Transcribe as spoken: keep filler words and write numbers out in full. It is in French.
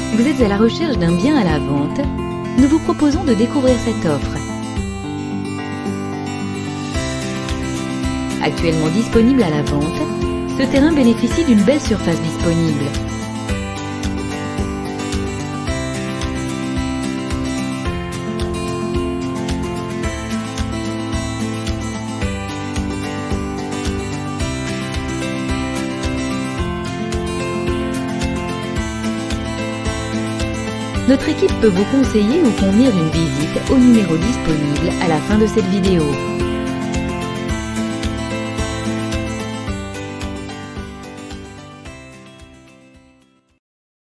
Vous êtes à la recherche d'un bien à la vente? Nous vous proposons de découvrir cette offre. Actuellement disponible à la vente, ce terrain bénéficie d'une belle surface disponible. Notre équipe peut vous conseiller ou convenir d'une visite au numéro disponible à la fin de cette vidéo.